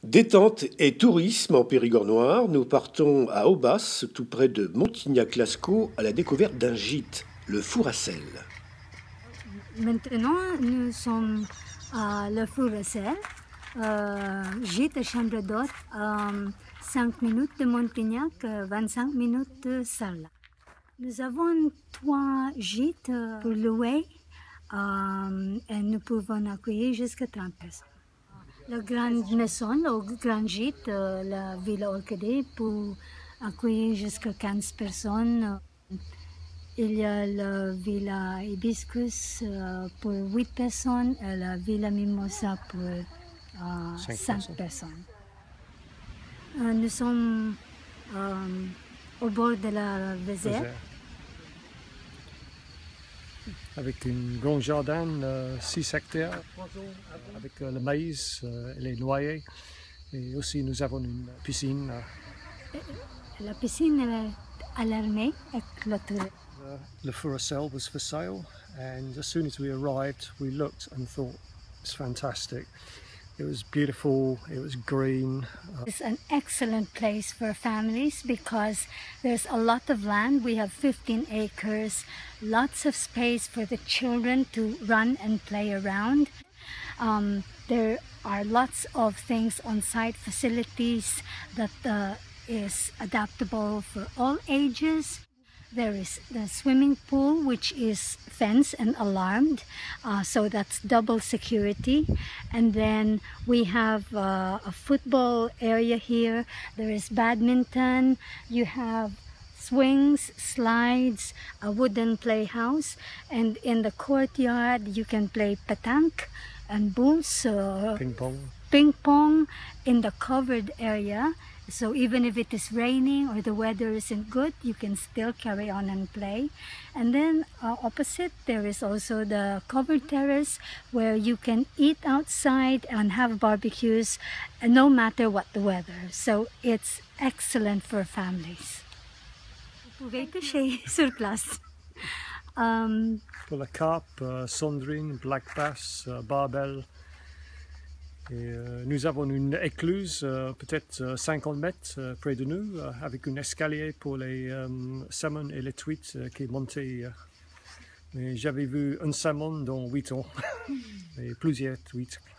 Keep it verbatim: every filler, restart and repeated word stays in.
Détente et tourisme en Périgord noir, nous partons à Aubas, tout près de Montignac-Lascaux, à la découverte d'un gîte, le Four à Sel. Maintenant, nous sommes à Le Four à Sel, euh, gîte chambre d'hôte, euh, cinq minutes de Montignac, euh, vingt-cinq minutes de Sarlat. Nous avons trois gîtes euh, pour louer euh, et nous pouvons accueillir jusqu'à trente personnes. La grande maison, le grand gîte, euh, la Villa Orchidée, pour accueillir jusqu'à quinze personnes. Il y a la Villa Hibiscus euh, pour huit personnes et la Villa Mimosa pour euh, cinq personnes. Euh, nous sommes euh, au bord de la Vézère. Avec un grand jardin, euh, six hectares, avec euh, le maïs euh, et les noyers. Et aussi nous avons une piscine. Euh. La piscine est alarmée et clôturée. Uh, the Four à Sel was for sale, and as soon as we arrived, we looked and thought, it's fantastic. It was beautiful, it was green. It's an excellent place for families because there's a lot of land. We have fifteen acres, lots of space for the children to run and play around. Um, there are lots of things on site, facilities that uh, is adaptable for all ages. There is the swimming pool, which is fenced and alarmed, uh, so that's double security. And then we have uh, a football area here. There is badminton. You have swings, slides, a wooden playhouse, and in the courtyard you can play petanque and boots, uh, ping pong. Ping pong in the covered area. So even if it is raining or the weather isn't good, you can still carry on and play. And then uh, opposite, there is also the covered terrace where you can eat outside and have barbecues uh, no matter what the weather. So it's excellent for families. Vous pouvez toucher sur place. Um, Pour la carpe, uh, Sandrine, black bass, uh, barbel. Et euh, nous avons une écluse, euh, peut-être euh, cinquante mètres euh, près de nous, euh, avec un escalier pour les euh, salmons et les truites euh, qui est monté. Euh. Mais j'avais vu un salmon dans huit ans, et plusieurs truites.